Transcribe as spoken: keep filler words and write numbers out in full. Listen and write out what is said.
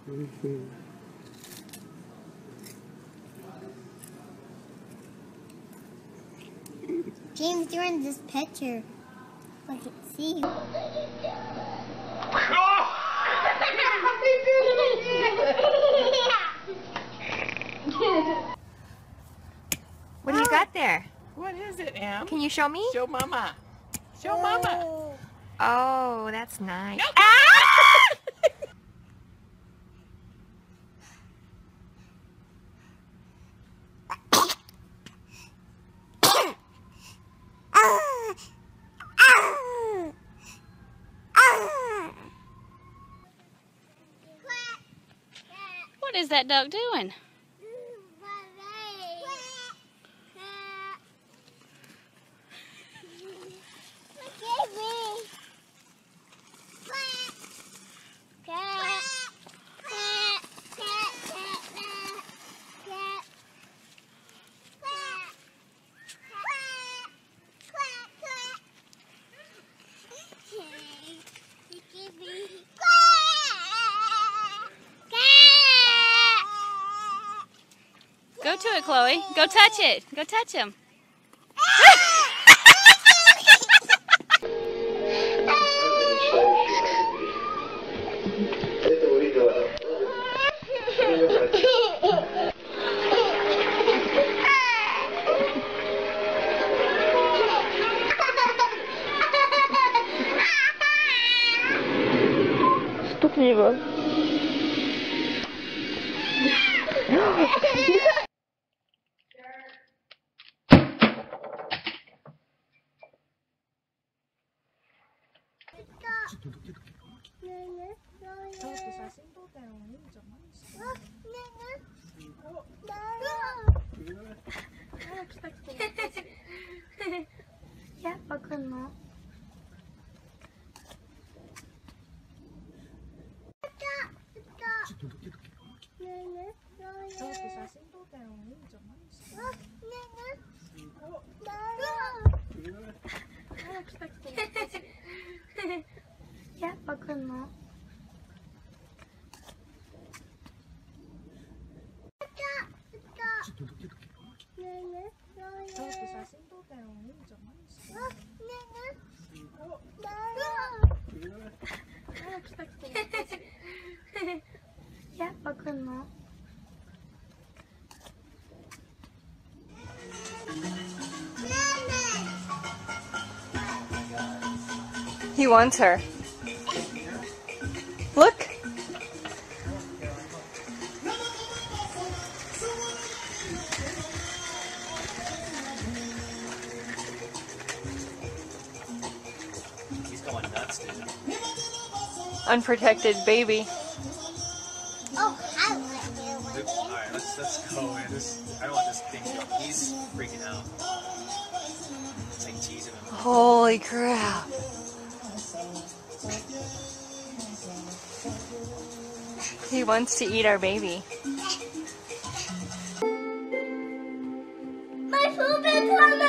Mm-hmm. James, you're in this picture. I can see you. What do you got there? What is it, Em? Can you show me? Show Mama. Show Mama. Oh, that's nice. No. Ah! What is that duck doing? Go to it, Chloe. Go touch it. Go touch him. Stopniwo. Ja, bakın Ja, bakın mı? Ja, bakın mı? He wants her. Look. He's going nuts, dude. Unprotected baby. Oh, I want you. Alright, let's, let's go, man. This, I don't want this thing to go. He's freaking out. It's like teasing him. Holy crap. He wants to eat our baby. My food is coming!